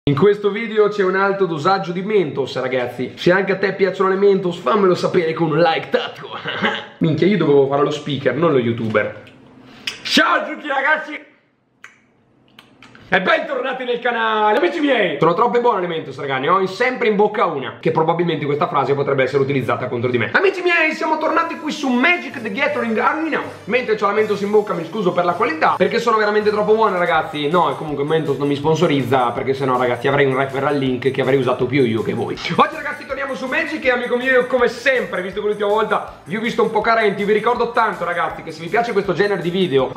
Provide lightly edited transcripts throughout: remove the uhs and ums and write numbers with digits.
In questo video c'è un alto dosaggio di Mentos, ragazzi. Se anche a te piacciono le Mentos, fammelo sapere con un like tattico. Minchia, io dovevo fare lo speaker, non lo youtuber. Ciao a tutti ragazzi e bentornati nel canale, amici miei. Sono troppe buone le Mentos, raga, ne ho sempre in bocca una, che probabilmente questa frase potrebbe essere utilizzata contro di me. Amici miei, siamo tornati qui su Magic the Gathering Arena. Mentre ho la Mentos in bocca mi scuso per la qualità, perché sono veramente troppo buone, ragazzi. No, e comunque Mentos non mi sponsorizza, perché sennò, ragazzi, avrei un referral link che avrei usato più io che voi. Oggi, ragazzi, torniamo su Magic e, amico mio, io come sempre, visto che l'ultima volta vi ho visto un po' carenti, vi ricordo tanto, ragazzi, che se vi piace questo genere di video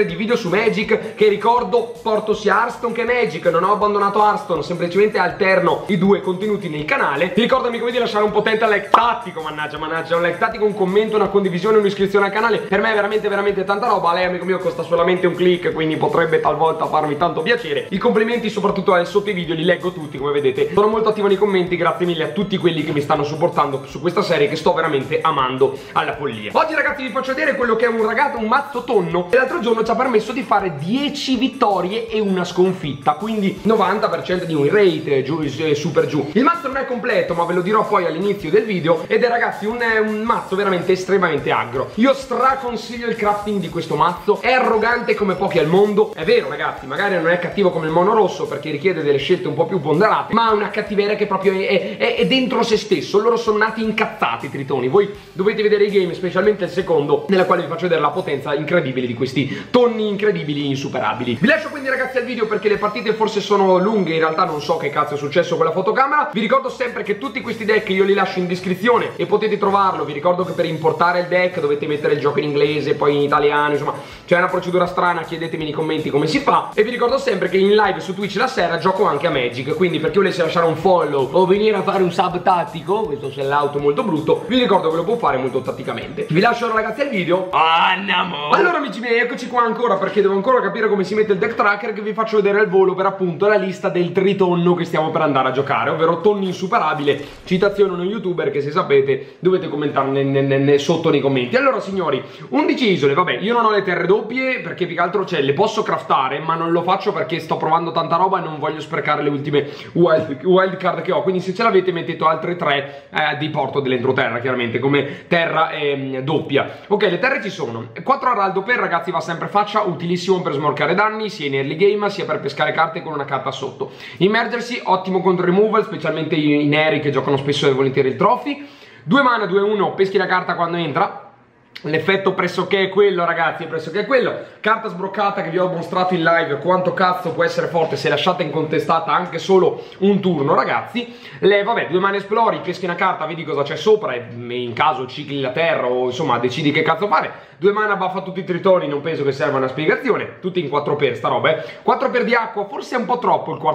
su Magic, che ricordo porto sia Hearthstone che Magic, non ho abbandonato Hearthstone, semplicemente alterno i due contenuti nel canale. Vi ricordo, amico mio, di lasciare un potente like tattico, mannaggia, un like tattico, un commento, una condivisione, un'iscrizione al canale. Per me è veramente tanta roba. A lei, amico mio, costa solamente un click, quindi potrebbe talvolta farmi tanto piacere. I complimenti, soprattutto sotto i video, li leggo tutti, come vedete. Sono molto attivo nei commenti, grazie mille a tutti quelli che mi stanno supportando su questa serie che sto veramente amando alla follia. Oggi, ragazzi, vi faccio vedere quello che è un mazzo tonno, e l'altro giorno ci ha permesso di fare 10 vittorie e una sconfitta, quindi 90% di win rate, giù, super giù. Il mazzo non è completo, ma ve lo dirò poi all'inizio del video, ed è, ragazzi, un mazzo veramente estremamente aggro. Io straconsiglio il crafting di questo mazzo, è arrogante come pochi al mondo. È vero, ragazzi, magari non è cattivo come il mono rosso, perché richiede delle scelte un po' più ponderate, ma ha una cattiveria che proprio è dentro se stesso. Loro sono nati incazzati, i tritoni. Voi dovete vedere i game, specialmente il secondo, nella quale vi faccio vedere la potenza incredibile di questi tonni incredibili, insuperabili. Vi lascio quindi, ragazzi, al video, perché le partite forse sono lunghe, in realtà non so che cazzo è successo con la fotocamera. Vi ricordo sempre che tutti questi deck io li lascio in descrizione e potete trovarlo. Vi ricordo che per importare il deck dovete mettere il gioco in inglese, poi in italiano, insomma c'è una procedura strana, chiedetemi nei commenti come si fa. E vi ricordo sempre che in live su Twitch la sera gioco anche a Magic, quindi per chi volesse lasciare un follow o venire a fare un sub tattico, questo sellout molto brutto, vi ricordo che lo può fare molto tatticamente. Vi lascio, ragazzi, al video. Andiamo! Allora, amici miei, eccoci qua ancora, perché devo ancora capire come si mette il deck tracker, che vi faccio vedere al volo per appunto la lista del tritonno che stiamo per andare a giocare, ovvero tonno insuperabile, citazione uno youtuber che, se sapete, dovete commentarne sotto nei commenti. Allora, signori, 11 isole, vabbè, io non ho le terre doppie perché più che altro, cioè, le posso craftare, ma non lo faccio perché sto provando tanta roba e non voglio sprecare le ultime wild card che ho, quindi se ce l'avete mettete altre 3 di porto dell'entroterra, chiaramente, come terra doppia. Ok, le terre ci sono. 4 araldo per, ragazzi, va sempre faccia, utilissimo per smorcare danni, sia in early game sia per pescare carte con una carta sotto. Immergersi, ottimo contro removal, specialmente i neri che giocano spesso e volentieri il trophy. 2 mana, 2-1, peschi la carta quando entra. L'effetto pressoché è quello, ragazzi, è pressoché quello. Carta sbloccata che vi ho mostrato in live quanto cazzo può essere forte se lasciata incontestata anche solo un turno, ragazzi. Vabbè, 2 mana esplori, peschi una carta, vedi cosa c'è sopra e in caso cicli la terra o insomma decidi che cazzo fare. 2 mana buffa tutti i tritoni, non penso che serva una spiegazione. Tutti in 4 per sta roba, 4 per di acqua, forse è un po' troppo il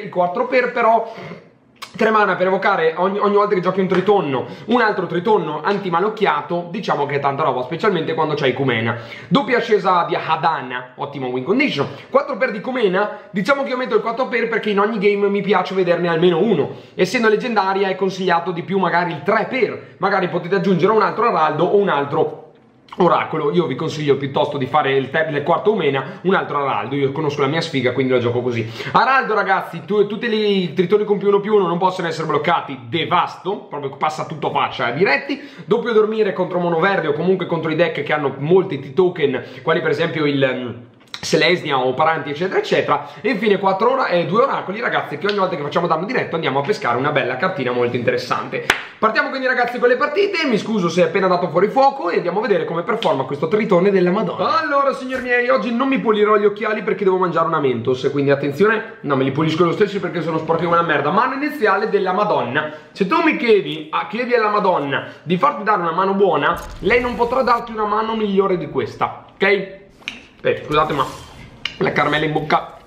4 per però 3 mana per evocare ogni volta che giochi un tritonno un altro tritonno antimalocchiato. Diciamo che è tanta roba, specialmente quando c'hai Kumena. Doppia ascesa di Hadana, ottimo win condition. 4 per di Kumena, diciamo che io metto il 4 per perché in ogni game mi piace vederne almeno uno. Essendo leggendaria è consigliato di più magari il 3 per, magari potete aggiungere un altro araldo o un altro oracolo. Io vi consiglio piuttosto di fare il quarto Umena, un altro araldo. Io conosco la mia sfiga, quindi la gioco così. Araldo, ragazzi, tutti i tritoni con +1/+1 non possono essere bloccati. Devasto, proprio passa tutto faccia diretti. Doppio dormire contro mono verde o comunque contro i deck che hanno molti token, quali per esempio il Selesnia o Paranti, eccetera eccetera. E infine 2 oracoli, ragazzi, che ogni volta che facciamo danno diretto andiamo a pescare una bella cartina molto interessante. Partiamo quindi, ragazzi, con le partite. Mi scuso se è appena dato fuori fuoco e andiamo a vedere come performa questo tritone della Madonna. Allora, signori miei, oggi non mi pulirò gli occhiali perché devo mangiare una Mentos, quindi attenzione, no, me li pulisco lo stesso perché sono sportivo una merda. Mano iniziale della Madonna. Se tu mi chiedi alla Madonna di farti dare una mano buona, lei non potrà darti una mano migliore di questa, ok? Scusate, ma la caramella in bocca.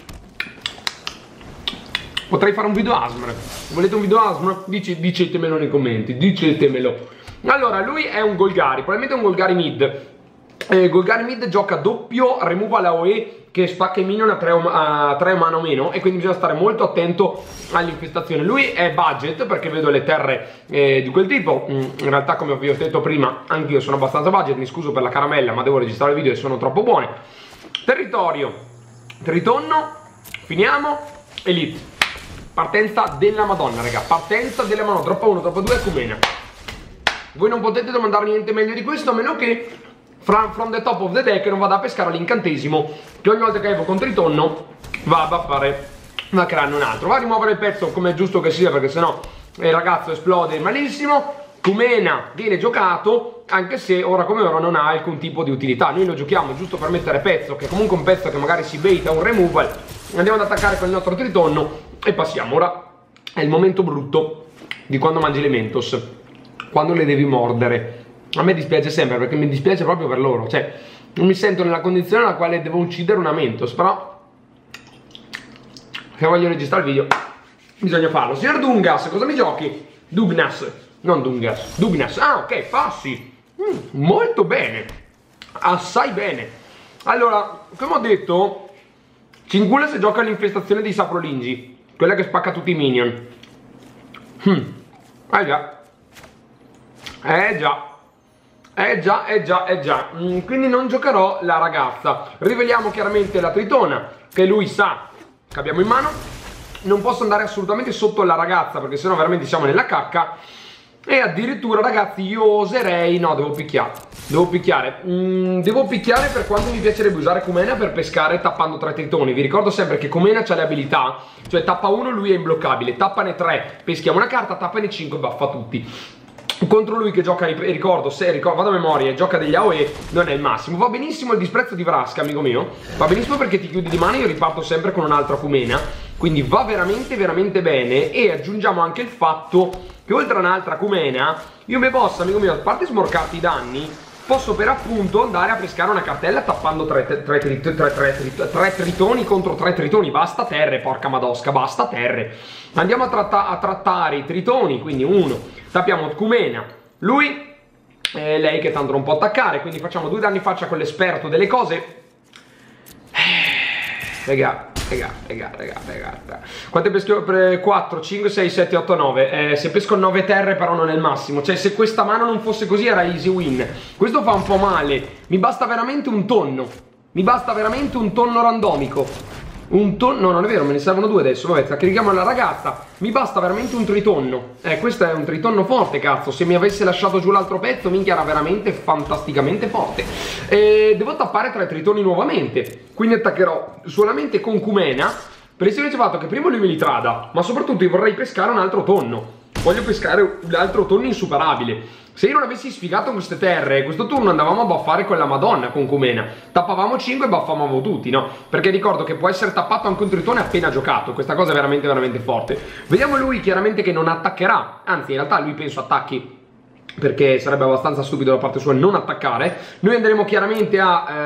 Potrei fare un video ASMR. Volete un video ASMR? Dicetemelo nei commenti, dicetemelo. Allora, lui è un Golgari, probabilmente è un Golgari mid. Golgari mid gioca doppio removal AOE che spacca i minion a 3 mana o meno, e quindi bisogna stare molto attento all'infestazione. Lui è budget perché vedo le terre di quel tipo. In realtà, come vi ho detto prima, anch'io sono abbastanza budget. Mi scuso per la caramella, ma devo registrare il video e sono troppo buone. Territorio, tritonno, finiamo, elite. Partenza della Madonna, raga. Partenza della Madonna. Troppa 1, troppa 2, Kumena. Voi non potete domandare niente meglio di questo, a meno che from the top of the deck non vada a pescare l'incantesimo che ogni volta che evoco un tritonno va a fare una creare un altro. Va a rimuovere il pezzo come è giusto che sia, perché sennò il ragazzo esplode malissimo. Kumena viene giocato, anche se ora come ora non ha alcun tipo di utilità. Noi lo giochiamo giusto per mettere pezzo, che è comunque un pezzo che magari si baita un removal. Andiamo ad attaccare con il nostro tritonno e passiamo. Ora è il momento brutto di quando mangi le Mentos, quando le devi mordere. A me dispiace sempre, perché mi dispiace proprio per loro. Cioè, non mi sento nella condizione nella quale devo uccidere una Mentos, però se voglio registrare il video bisogna farlo. Signor Dungas, cosa mi giochi? Dugnas, non Dungas, Dugnas. Ah, ok, passi. Molto bene, assai bene. Allora, come ho detto, Cingula si gioca l'infestazione di Saprolingi, quella che spacca tutti i minion. Già. Quindi non giocherò la ragazza. Riveliamo chiaramente la tritona, che lui sa che abbiamo in mano. Non posso andare assolutamente sotto la ragazza, perché sennò veramente siamo nella cacca. E addirittura, ragazzi, io oserei... No, devo picchiare. Devo picchiare per quanto mi piacerebbe usare Kumena per pescare tappando 3 tritoni. Vi ricordo sempre che Kumena ha le abilità, cioè tappa 1 lui è imbloccabile, tappane 3 peschiamo una carta, tappane 5 baffa tutti. Contro lui che gioca, ricordo, vado a memoria, gioca degli AOE, non è il massimo. Va benissimo il disprezzo di Vraska, amico mio. Va benissimo perché ti chiudi di mano e io riparto sempre con un'altra Kumena. Quindi va veramente bene. E aggiungiamo anche il fatto che oltre a un'altra Kumena, io mi posso, amico mio, a parte smorcarti i danni, posso per appunto andare a pescare una cartella tappando 3 tritoni contro 3 tritoni. Basta terre, porca madosca, basta terre. Andiamo a trattare i tritoni, quindi uno, tappiamo Kumena, lui, lei che tanto non può attaccare, quindi facciamo 2 danni in faccia con l'esperto delle cose. Raga. Quante pesco? 4, 5, 6, 7, 8, 9. Se pesco 9 terre però non è il massimo. Cioè se questa mano non fosse così era easy win. Questo fa un po' male. Mi basta veramente un tonno. Randomico. No, non è vero, me ne servono 2 adesso. Vabbè, sacrifichiamo la ragazza. Mi basta veramente un tritonno. Questo è un tritonno forte, cazzo. Se mi avesse lasciato giù l'altro pezzo, minchia, era veramente fantasticamente forte. Devo tappare 3 tritoni nuovamente. Quindi attaccherò solamente con Kumena, per il semplice fatto che prima lui me li trada, ma soprattutto io vorrei pescare un altro tonno. Voglio pescare un altro tonno insuperabile. Se io non avessi sfigato queste terre, questo turno andavamo a baffare quella Madonna con Kumena. Tappavamo 5 e baffavamo tutti, no? Perché ricordo che può essere tappato anche un tritone appena giocato. Questa cosa è veramente forte. Vediamo lui chiaramente che non attaccherà. Anzi, in realtà lui penso attacchi, perché sarebbe abbastanza stupido da parte sua non attaccare. Noi andremo chiaramente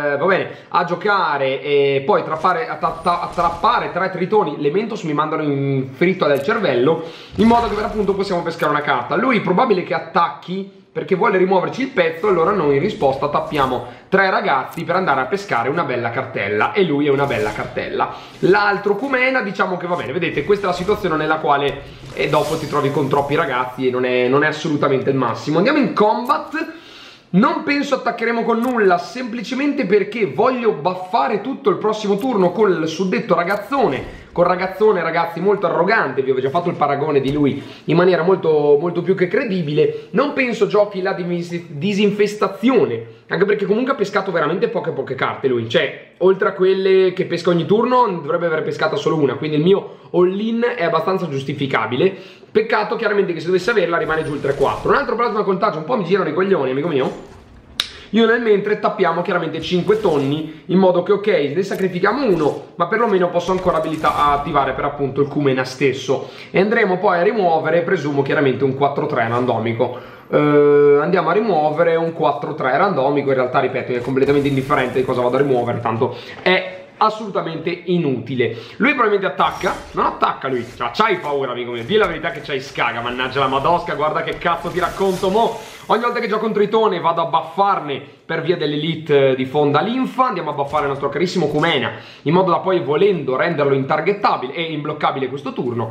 a giocare e poi a trappare 3 tritoni. Le Mentos mi mandano in fritto del cervello, in modo che per appunto possiamo pescare una carta. Lui è probabile che attacchi perché vuole rimuoverci il pezzo, allora noi in risposta tappiamo 3 ragazzi per andare a pescare una bella cartella, e lui è una bella cartella. L'altro Kumena, diciamo che va bene, vedete, questa è la situazione nella quale dopo ti trovi con troppi ragazzi e non è assolutamente il massimo. Andiamo in combat. Non penso attaccheremo con nulla, semplicemente perché voglio baffare tutto il prossimo turno con il suddetto ragazzone. Con ragazzone, ragazzi, molto arrogante, vi avevo già fatto il paragone di lui in maniera molto più che credibile. Non penso giochi la disinfestazione, anche perché comunque ha pescato veramente poche carte lui. Cioè, oltre a quelle che pesca ogni turno, dovrebbe aver pescata solo una, quindi il mio all-in è abbastanza giustificabile. Peccato chiaramente che se dovesse averla rimane giù il 3-4. Un altro plasma contagio, un po' mi girano i coglioni, amico mio. Io nel mentre tappiamo chiaramente 5 tonni, in modo che ok, ne sacrifichiamo uno, ma perlomeno posso ancora attivare per appunto il Kumena stesso. E andremo poi a rimuovere, presumo chiaramente un 4-3 randomico. Andiamo a rimuovere un 4-3 randomico, in realtà ripeto è completamente indifferente di cosa vado a rimuovere, tanto è assolutamente inutile. Lui probabilmente attacca. Non attacca lui, c'hai paura, amico mio. Dì la verità che c'hai scaga, mannaggia la madosca. Guarda che cazzo ti racconto mo. Ogni volta che gioco un tritone vado a baffarne per via dell'elite di fonda linfa. Andiamo a baffare il nostro carissimo Kumena, in modo da poi, volendo, renderlo intargettabile e imbloccabile questo turno.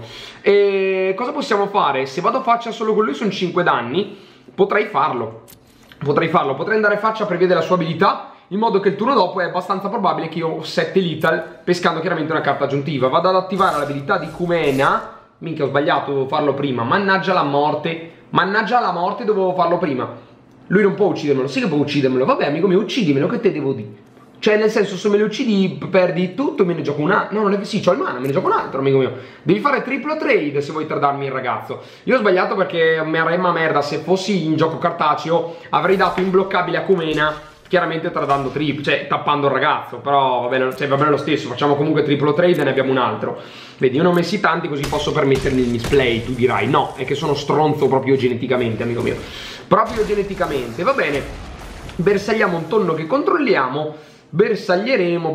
E cosa possiamo fare? Se vado a faccia solo con lui sono 5 danni. Potrei farlo. Potrei andare a faccia per via della sua abilità, in modo che il turno dopo è abbastanza probabile che io ho 7 lethal, pescando chiaramente una carta aggiuntiva. Vado ad attivare l'abilità di Kumena, Minchia, ho sbagliato, dovevo farlo prima. Mannaggia la morte, dovevo farlo prima. Lui non può uccidermelo, sì che può uccidermelo. Vabbè, amico mio, uccidimelo, che te devo dire? Cioè, nel senso, se me lo uccidi perdi tutto, me ne gioco un altro. No, non è sì, c'ho il mana, me ne gioco un altro, amico mio. Devi fare triplo trade se vuoi tradarmi il ragazzo. Io ho sbagliato perché meremma merda, se fossi in gioco cartaceo avrei dato imbloccabile a Kumena, chiaramente tradando trip, cioè tappando il ragazzo. Però va bene lo stesso, facciamo comunque triplo trade e ne abbiamo un altro. Vedi, io ne ho messi tanti così posso permettermi il misplay. Tu dirai, no, è che sono stronzo proprio geneticamente, amico mio. Proprio geneticamente, va bene. Bersagliamo un tonno che controlliamo. Bersaglieremo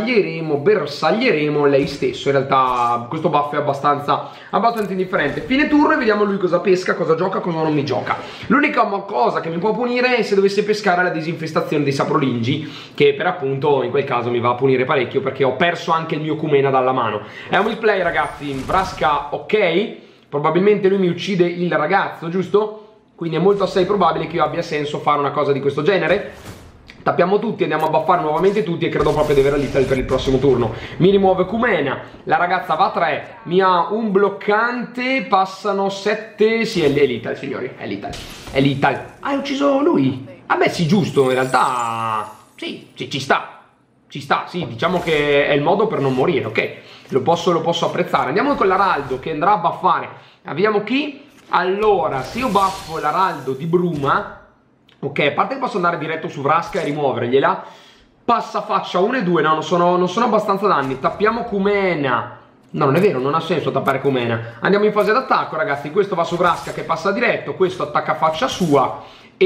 lei stesso. In realtà questo buff è abbastanza indifferente. Fine turno e vediamo lui cosa pesca, cosa gioca, cosa non mi gioca. L'unica cosa che mi può punire è se dovesse pescare la disinfestazione dei saprolingi, che per appunto in quel caso mi va a punire parecchio perché ho perso anche il mio Kumena dalla mano. È un misplay, ragazzi. Vraska ok, probabilmente lui mi uccide il ragazzo, giusto? Quindi è molto assai probabile che io abbia senso fare una cosa di questo genere. Tappiamo tutti, andiamo a buffare nuovamente tutti e credo proprio di avere l'Ital per il prossimo turno. Mi rimuove Kumena, la ragazza va a 3, mi ha un bloccante, passano 7, sì è l'Ital signori, è l'Ital. Ah, hai ucciso lui? Vabbè sì, giusto, in realtà sì, ci sta, sì, diciamo che è il modo per non morire, ok? Lo posso apprezzare. Andiamo con l'Araldo che andrà a buffare, abbiamo chi? Allora, se io buffo l'Araldo di Bruma, ok, a parte che posso andare diretto su Vraska e rimuovergliela, passa faccia 1 e 2, no, non sono abbastanza danni. Tappiamo Kumena. No, non è vero, non ha senso tappare Kumena. Andiamo in fase d'attacco, ragazzi. Questo va su Vraska che passa diretto, questo attacca faccia sua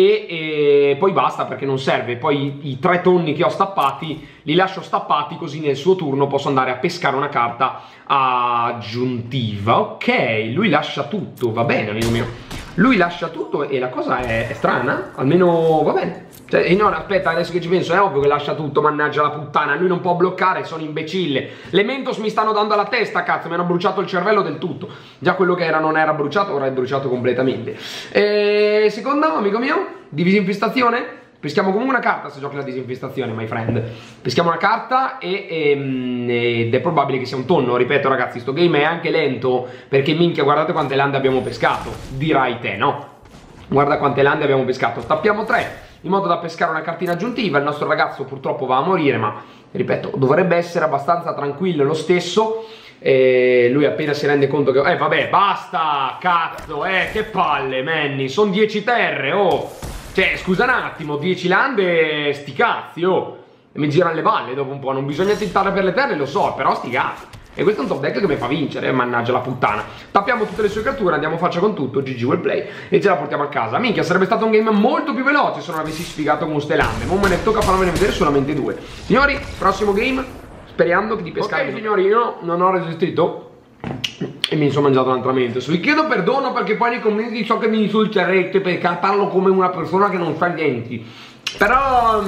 e poi basta perché non serve. Poi i 3 tonni che ho stappati li lascio stappati così nel suo turno posso andare a pescare una carta aggiuntiva. Ok, lui lascia tutto, va bene amico mio. Lui lascia tutto e la cosa è strana, almeno va bene. Cioè, no, aspetta, adesso che ci penso, è ovvio che lascia tutto, mannaggia la puttana. Lui non può bloccare, sono imbecille. Le Mentos mi stanno dando alla testa, cazzo, mi hanno bruciato il cervello del tutto. Già quello che era non era bruciato, ora è bruciato completamente. Secondo, amico mio, di disinfestazione. Peschiamo comunque una carta se giochi la disinfestazione, my friend. Peschiamo una carta ed è probabile che sia un tonno. Ripeto ragazzi, sto game è anche lento perché minchia, guardate quante lande abbiamo pescato. Dirai te, no? Guarda quante lande abbiamo pescato. Tappiamo 3 in modo da pescare una cartina aggiuntiva. Il nostro ragazzo purtroppo va a morire, ma ripeto, dovrebbe essere abbastanza tranquillo lo stesso. Lui appena si rende conto che vabbè, basta, cazzo, che palle, Manny, sono 10 terre, oh. Cioè, scusa un attimo, 10 lande, sti cazzi, oh. E mi girano le balle dopo un po', non bisogna tentare per le terre, lo so, però sti cazzi. E questo è un top deck che mi fa vincere, mannaggia la puttana. Tappiamo tutte le sue creature, andiamo faccia con tutto, GG well play, e ce la portiamo a casa. Minchia, sarebbe stato un game molto più veloce se non avessi sfigato con ste lande. Non me ne tocca farmene vedere solamente 2. Signori, prossimo game, speriamo di pescare. Ok, signori, io non ho resistito e mi sono mangiato un'altra mente. Vi chiedo perdono perché poi nei commenti so che mi insulterete perché parlo come una persona che non fa niente. Però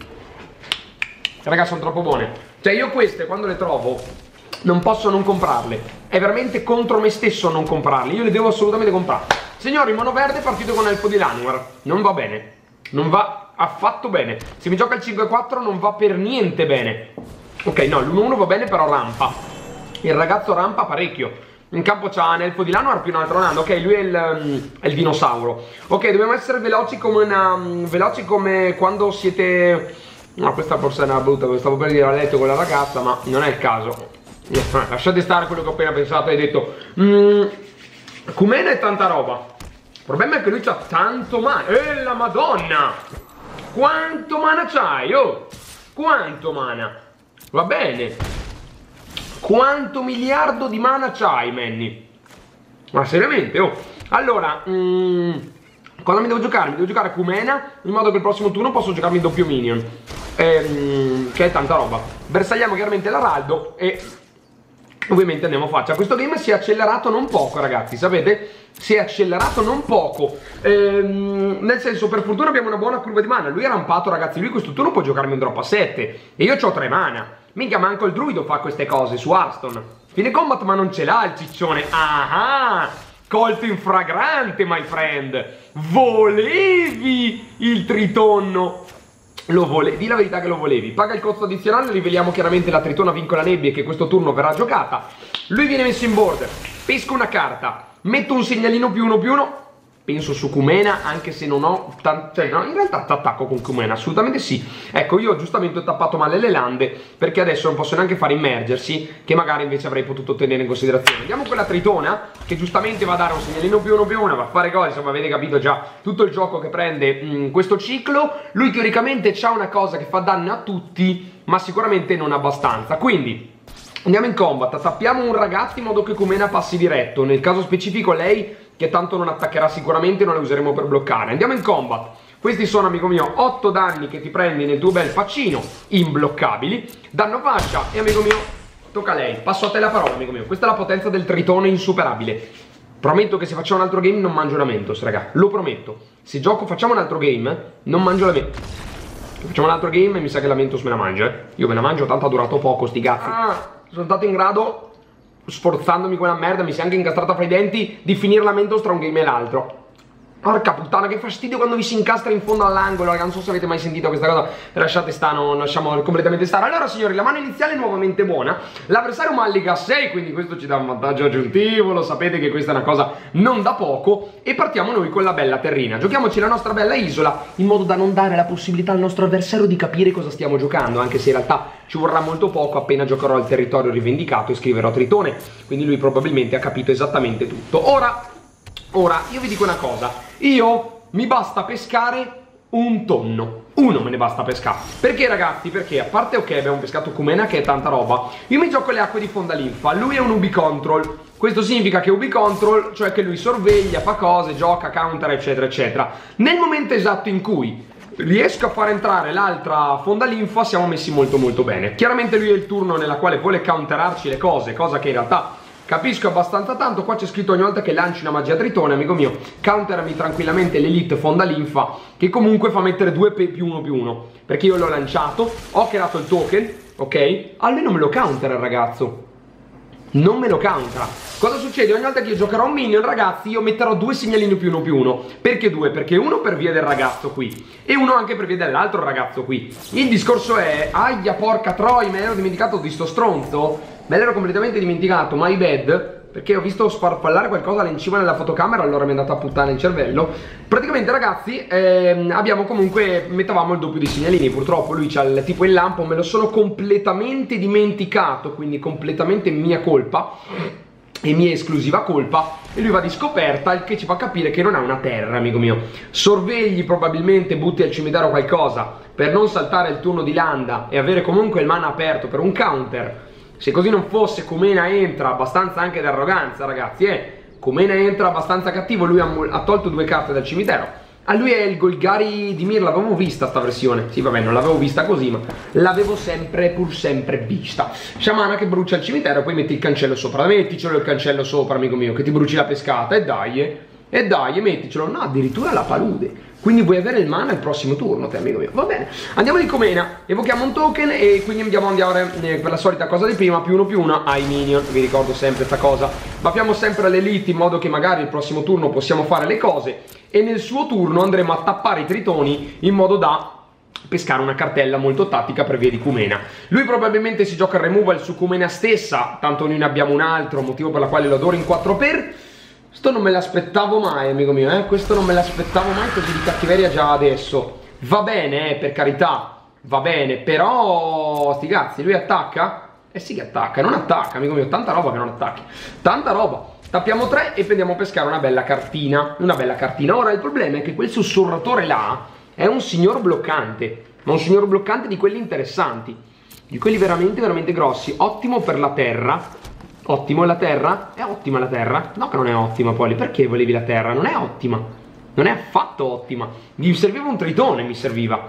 ragazzi, sono troppo buone. Cioè io queste quando le trovo non posso non comprarle. È veramente contro me stesso non comprarle. Io le devo assolutamente comprare. Signori, mono verde partito con Elfo di Llanowar. Non va bene. Non va affatto bene. Se mi gioca il 5-4 non va per niente bene. Ok, no, l'1-1 va bene, però rampa. Il ragazzo rampa parecchio. In campo c'ha un Elfo di Llanowar più un altro nano. Ok, lui è il dinosauro. Ok, dobbiamo essere veloci come quando siete... No, questa forse è una brutta, stavo per dire a letto con la ragazza, ma non è il caso. Lasciate stare quello che ho appena pensato. Hai detto Kumena è tanta roba. Il problema è che lui c'ha tanto mana. La madonna! Quanto mana c'hai? Oh! Quanto mana? Va bene. Quanto miliardo di mana c'hai, Manny? Ma seriamente, oh. Allora, cosa mi devo giocare? Mi devo giocare Kumena, in modo che il prossimo turno posso giocarmi il doppio minion, che è tanta roba. Bersagliamo chiaramente l'Araldo e ovviamente andiamo a faccia. Questo game si è accelerato non poco, ragazzi, sapete? Si è accelerato non poco, nel senso, per fortuna abbiamo una buona curva di mana. Lui è rampato, ragazzi, lui questo turno può giocarmi un drop a 7 e io ho 3 mana. Minchia, manco il druido fa queste cose su Hearthstone. Fine combat ma non ce l'ha il ciccione. Ah, colto in fragrante, my friend. Volevi il tritonno. Lo volevi, di la verità che lo volevi. Paga il costo addizionale, riveliamo chiaramente la tritona vincola nebbie che questo turno verrà giocata. Lui viene messo in board. pesco una carta, metto un segnalino +1/+1, penso su Kumena, anche se non ho cioè no, in realtà attacco con Kumena, assolutamente sì. Ecco, io giustamente ho tappato male le lande, perché adesso non posso neanche fare immergersi, che magari invece avrei potuto tenere in considerazione. Andiamo con la Tritona, che giustamente va a dare un segnalino +1/+1, va a fare cose, insomma avete capito già tutto il gioco che prende questo ciclo. Lui teoricamente c'ha una cosa che fa danno a tutti, ma sicuramente non abbastanza, quindi andiamo in combat, tappiamo un ragazzo in modo che Kumena passi diretto, nel caso specifico lei che tanto non attaccherà sicuramente, non la useremo per bloccare. Andiamo in combat. Questi sono, amico mio, 8 danni che ti prendi nel tuo bel faccino, imbloccabili. Danno fascia e, amico mio, tocca a lei. Passo a te la parola, amico mio. Questa è la potenza del tritone insuperabile. Prometto che se facciamo un altro game non mangio la Mentos, raga. Lo prometto. Se facciamo un altro game, non mangio la Mentos. Se facciamo un altro game mi sa che la Mentos me la mangia, Io me la mangio, tanto ha durato poco, sti cazzi. Sono stato in grado, sforzandomi quella merda, mi si è anche incastrata fra i denti, di finire la Mentos tra un game e l'altro. Porca puttana, che fastidio quando vi si incastra in fondo all'angolo, raga. Non so se avete mai sentito questa cosa. Lasciate stare, non lasciamo completamente stare. Allora signori, la mano iniziale è nuovamente buona. L'avversario malliga 6, quindi questo ci dà un vantaggio aggiuntivo. Lo sapete che questa è una cosa non da poco. E partiamo noi con la bella terrina. Giochiamoci la nostra bella isola, in modo da non dare la possibilità al nostro avversario di capire cosa stiamo giocando, anche se in realtà ci vorrà molto poco. Appena giocherò al territorio rivendicato e scriverò Tritone, quindi lui probabilmente ha capito esattamente tutto. Ora, io vi dico una cosa, mi basta pescare un tonno, uno me ne basta pescare. Perché ragazzi? Perché a parte, ok, abbiamo pescato Kumena che è tanta roba, io mi gioco le acque di Fondalinfa, lui è un UB control. Questo significa che UB control, cioè che lui sorveglia, fa cose, gioca, counter, eccetera, eccetera. Nel momento esatto in cui riesco a far entrare l'altra Fondalinfa siamo messi molto molto bene. Chiaramente lui è il turno nella quale vuole counterarci le cose, cosa che in realtà capisco abbastanza tanto. Qua c'è scritto ogni volta che lanci una magia tritone, amico mio, counterami tranquillamente l'elite Fondalinfa, che comunque fa mettere 2 +1/+1, perché io l'ho lanciato, ho creato il token, ok? Almeno me lo countera il ragazzo, non me lo countera. Cosa succede? Ogni volta che io giocherò un minion, ragazzi, io metterò 2 segnalini +1/+1. Perché 2? Perché uno per via del ragazzo qui e uno anche per via dell'altro ragazzo qui. Il discorso è, aia porca troia, me l'ero dimenticato di sto stronzo. Me l'ero completamente dimenticato, my bad, perché ho visto sfarfallare qualcosa là in cima nella fotocamera, allora mi è andata a puttana il cervello. Praticamente ragazzi, abbiamo comunque, mettavamo il doppio di segnalini, purtroppo lui c'ha il tipo il lampo, me lo sono completamente dimenticato, quindi completamente mia colpa e mia esclusiva colpa, e lui va di scoperta, il che ci fa capire che non ha una terra, amico mio. Sorvegli probabilmente, butti al cimitero qualcosa per non saltare il turno di landa e avere comunque il mana aperto per un counter. Se così non fosse, Kumena entra abbastanza anche d'arroganza, ragazzi, Kumena entra abbastanza cattivo, lui ha tolto 2 carte dal cimitero. A lui è il Golgari di Mir, l'avevo vista sta versione. Sì, vabbè, non l'avevo vista così, ma l'avevo sempre, pur sempre vista. Sciamana che brucia il cimitero, poi metti il cancello sopra. Metticelo il cancello sopra, amico mio, che ti bruci la pescata, e dai, metticelo. No, addirittura la palude. Quindi vuoi avere il mana il prossimo turno, te amico mio. Va bene, andiamo di Kumena, evochiamo un token e quindi andiamo a andare per la solita cosa di prima, +1/+1 ai minion. Vi ricordo sempre questa cosa. Baffiamo sempre l'elite in modo che magari il prossimo turno possiamo fare le cose, e nel suo turno andremo a tappare i tritoni in modo da pescare una cartella molto tattica per via di Kumena. Lui probabilmente si gioca il removal su Kumena stessa, tanto noi ne abbiamo un altro, motivo per la quale lo adoro in 4x. Questo non me l'aspettavo mai, amico mio, Questo non me l'aspettavo mai, così di cattiveria già adesso. Va bene, per carità, va bene, però sti cazzi, lui attacca? Eh sì che attacca, non attacca, amico mio, tanta roba che non attacchi. Tanta roba. Tappiamo 3 e andiamo a pescare una bella cartina. Ora il problema è che quel sussurratore là è un signor bloccante, ma un signor bloccante di quelli interessanti, di quelli veramente veramente grossi. Ottimo per la terra. Ottimo, la terra? È ottima la terra? No che non è ottima, Poli, perché volevi la terra? Non è ottima, non è affatto ottima. Mi serviva un tritone, mi serviva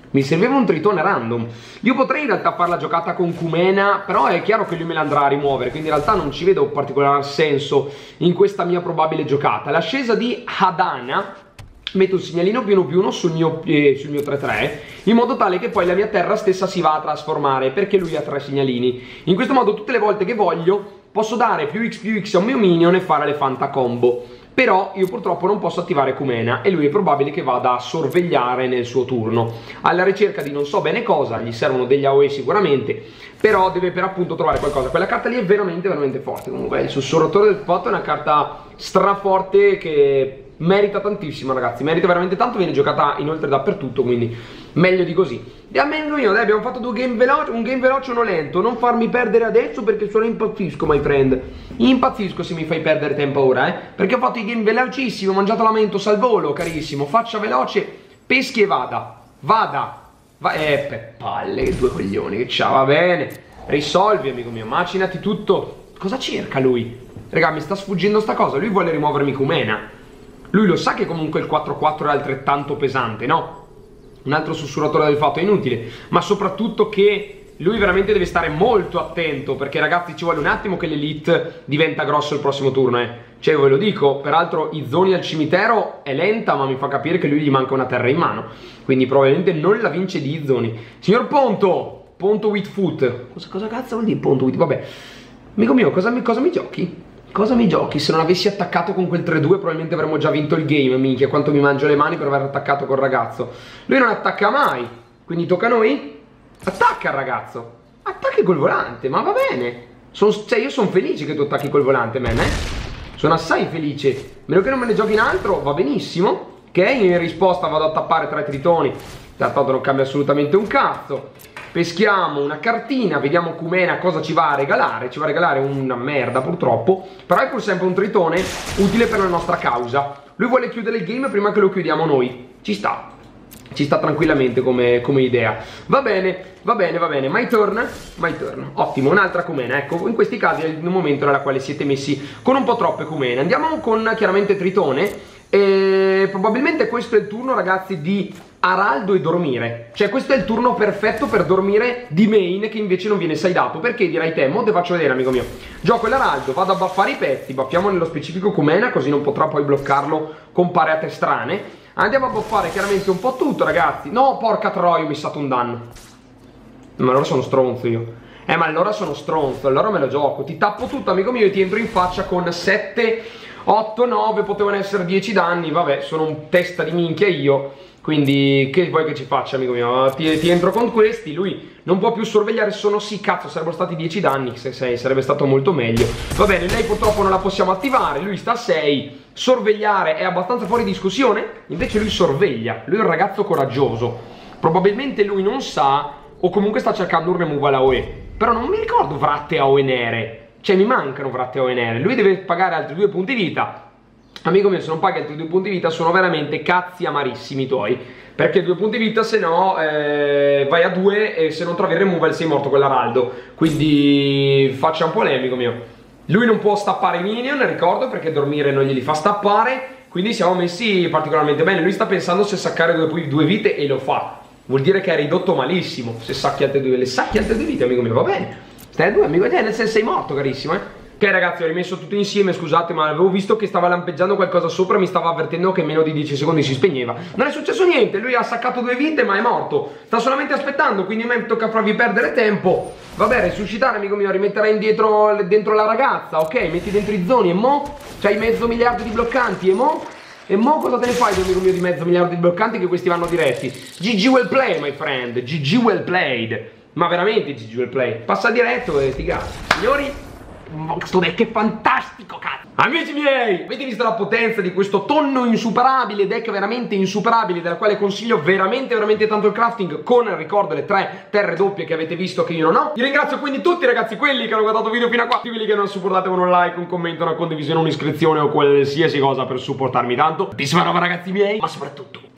un tritone random. Io potrei in realtà fare la giocata con Kumena, però è chiaro che lui me la andrà a rimuovere, quindi in realtà non ci vedo particolare senso in questa mia probabile giocata. L'ascesa di Hadana, metto un segnalino +1/+1 sul mio 3-3, in modo tale che poi la mia terra stessa si va a trasformare, perché lui ha 3 segnalini. In questo modo tutte le volte che voglio posso dare +X+X a un mio minion e fare le fanta combo. Però io purtroppo non posso attivare Kumena e lui è probabile che vada a sorvegliare nel suo turno, alla ricerca di non so bene cosa, gli servono degli AOE sicuramente, però deve per appunto trovare qualcosa. Quella carta lì è veramente veramente forte. Comunque il sussurratore del fato è una carta straforte che merita tantissimo, ragazzi, merita veramente tanto, viene giocata inoltre dappertutto, quindi meglio di così. Amico mio, dai, abbiamo fatto due game veloci, un game veloce e uno lento. Non farmi perdere adesso perché sono impazzisco, my friend. Impazzisco se mi fai perdere tempo ora, perché ho fatto i game velocissimi, ho mangiato la mentos al volo, carissimo. Faccia veloce, peschi e vada. Per palle, due coglioni, che ciao, va bene. Risolvi, amico mio, macinati tutto. Cosa cerca lui? Raga, mi sta sfuggendo sta cosa, lui vuole rimuovermi Kumena. Lui lo sa che comunque il 4-4 è altrettanto pesante, no? Un altro sussurratore del fatto è inutile, ma soprattutto che lui veramente deve stare molto attento, perché ragazzi ci vuole un attimo che l'elite diventa grosso il prossimo turno, Cioè ve lo dico, peraltro Izzoni al cimitero è lenta, ma mi fa capire che lui gli manca una terra in mano, quindi probabilmente non la vince di Izzoni. Signor Ponto with foot, cosa cazzo vuol dire Ponto with, vabbè. Amico mio, cosa mi giochi? Cosa mi giochi? Se non avessi attaccato con quel 3-2 probabilmente avremmo già vinto il game, minchia, quanto mi mangio le mani per aver attaccato col ragazzo. Lui non attacca mai, quindi tocca a noi? Attacca il ragazzo, attacchi col volante, ma va bene. Cioè io sono felice che tu attacchi col volante, man, Sono assai felice, meno che non me ne giochi in altro, va benissimo. Ok, in risposta vado a tappare 3 tritoni, tanto non cambia assolutamente un cazzo. Peschiamo una cartina, vediamo Kumena cosa ci va a regalare. Ci va a regalare una merda purtroppo, però è pur sempre un tritone utile per la nostra causa. Lui vuole chiudere il game prima che lo chiudiamo noi. Ci sta tranquillamente come idea. Va bene. My turn. Ottimo, un'altra Kumena. Ecco, in questi casi è il momento nella quale siete messi con un po' troppe Kumena. Andiamo con chiaramente tritone. E probabilmente questo è il turno, ragazzi, di Araldo e dormire. Cioè questo è il turno perfetto per dormire di main, che invece non viene sideato. Perché dirai te? Mo te faccio vedere, amico mio. Gioco l'Araldo, vado a buffare i pezzi. Buffiamo nello specifico Kumena, così non potrà poi bloccarlo con pareate strane. Andiamo a buffare chiaramente un po' tutto, ragazzi. No, porca troia, ho missato un danno. Ma allora sono stronzo io. Ma allora sono stronzo, allora me lo gioco. Ti tappo tutto, amico mio, e ti entro in faccia con 7, 8, 9, potevano essere 10 danni. Vabbè, sono un testa di minchia io. Quindi che vuoi che ci faccia, amico mio? Ti entro con questi. Lui non può più sorvegliare. Sì, cazzo, sarebbero stati 10 danni. Sarebbe stato molto meglio. Va bene, lei purtroppo non la possiamo attivare. Lui sta a 6. Sorvegliare è abbastanza fuori discussione. Invece lui sorveglia. Lui è un ragazzo coraggioso. Probabilmente lui non sa, o comunque sta cercando un removal AOE. Però non mi ricordo vratte AOE nere. Cioè mi mancano vratte AOE nere. Lui deve pagare altri 2 punti vita. Amico mio, se non paghi altri 2 punti vita sono veramente cazzi amarissimi tuoi. Perché 2 punti vita, se no vai a 2 e se non trovi il removal sei morto con l'Araldo. Quindi faccia un po' lei, amico mio. Lui non può stappare i minion, ricordo, perché dormire non glieli fa stappare. Quindi siamo messi particolarmente bene. Lui sta pensando se saccare 2 vite e lo fa. Vuol dire che è ridotto malissimo. Se sacchi altre 2, le sacchi altre 2 vite, amico mio, va bene. Stai a 2, amico, nel senso sei morto, carissimo, Ok ragazzi, ho rimesso tutto insieme, scusate, ma avevo visto che stava lampeggiando qualcosa sopra, mi stava avvertendo che in meno di 10 secondi si spegneva. Non è successo niente, lui ha saccato 2 vite ma è morto. Sta solamente aspettando, quindi a me tocca farvi perdere tempo. Vabbè, resuscitare, amico mio, rimetterai dentro la ragazza, ok? Metti dentro i zoni e mo? C'hai mezzo miliardo di bloccanti e mo? E mo cosa te ne fai, amico mio, di mezzo miliardo di bloccanti che questi vanno diretti? GG well played, my friend, GG well played. Ma veramente GG well played. Passa diretto e ti grazie. Signori, questo deck è fantastico, cazzo. Amici miei, avete visto la potenza di questo tonno insuperabile, deck veramente insuperabile, della quale consiglio veramente tanto il crafting, con, ricordo, le 3 terre doppie che avete visto che io non ho. Vi ringrazio quindi tutti, ragazzi, quelli che hanno guardato il video fino a qua, quelli che non supportate con un like, un commento, una condivisione, un'iscrizione o qualsiasi cosa per supportarmi tanto. Tantissima roba, ragazzi miei, ma soprattutto